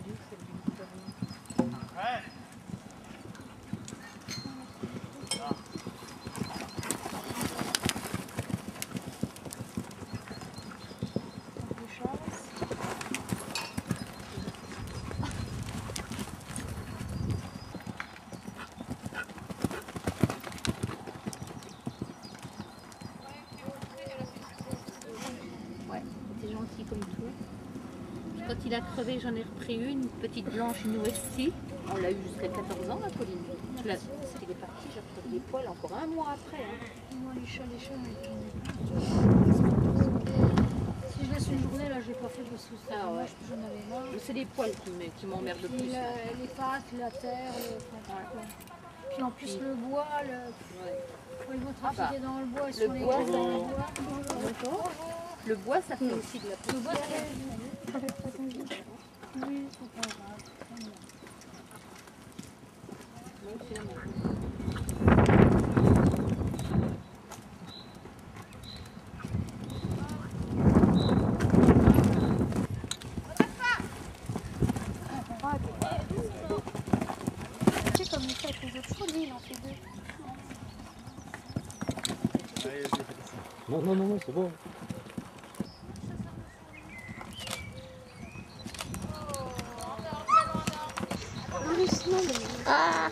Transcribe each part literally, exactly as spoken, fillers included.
Duc, celle du Victoria. Ouais. Ouais, c'était gentil comme tout. Quand il a crevé, j'en ai repris une, une petite blanche, une Westie. On l'a eu jusqu'à quatorze ans, la Pauline. Je l'ai- Il est parti, j'ai retrouvé des poils encore un mois après. Hein. Moi, les chats, les chats, si je laisse une journée, là, j'ai pas fait parce que Ah ouais. j'en avais marre. Mais c'est les poils qui m'emmerdent le plus. La, les pattes, la terre, le... Enfin, ouais. Puis en plus, le bois, le... Ouais. Quand ils vont trafiquer ah bah. dans le bois, ils le sont les bois, cases dans le bois. Le bois, ça fait aussi de la poussière. Le bois, ça fait pas ton vie. Oui, c'est pas grave. Tu sais, comme il fait avec les autres fois, lui, il en fait deux. Non, non, non, non, c'est bon. Ah!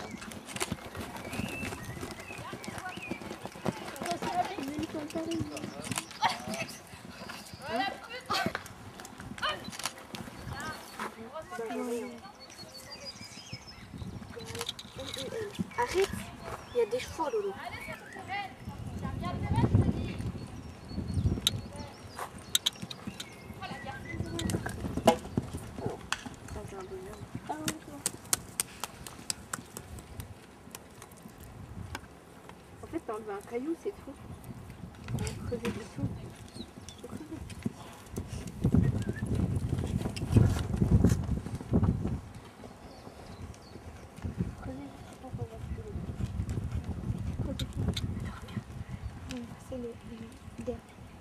Arrête, il y a des chevaux, Lolo. En fait, t'as enlevé un caillou, c'est tout. On a creusé dessous. C'est le dernier.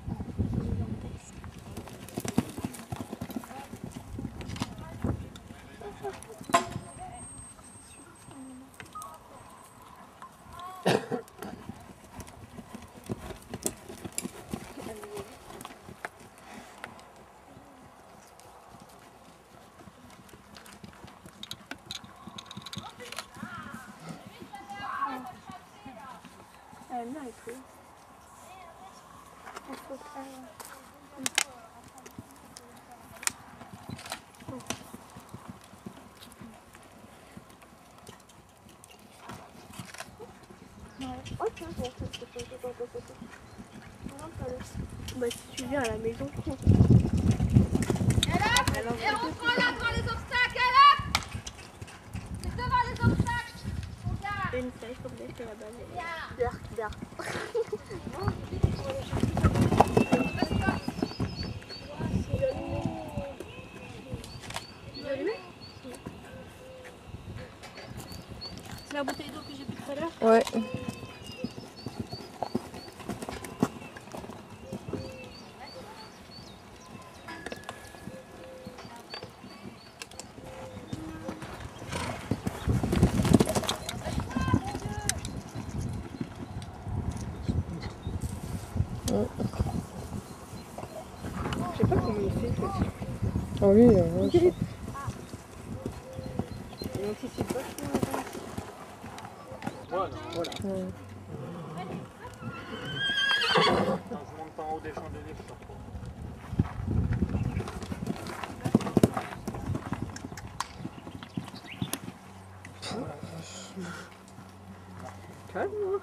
Elle m'a écrit. Il faut qu'elle... Oh tiens, bon, bah si tu viens à la maison. Et là, et on prend là devant les obstacles, et là. C'est devant les obstacles. Une feuille comme des feuilles à base. Dark, dark. C'est la bouteille d'eau que j'ai pris tout à l'heure? Ouais. Je sais pas comment il fait, ce type. Ah oui, euh, je... Il anticipe pas trop. Voilà. Voilà. Ouais. Non, je monte pas en haut des chandeliers, je sors pas. Calme-moi.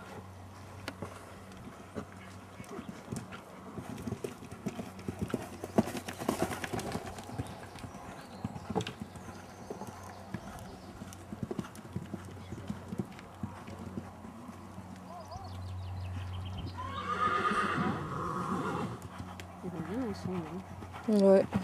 Ils vont bien ensemble. Hein. Ouais.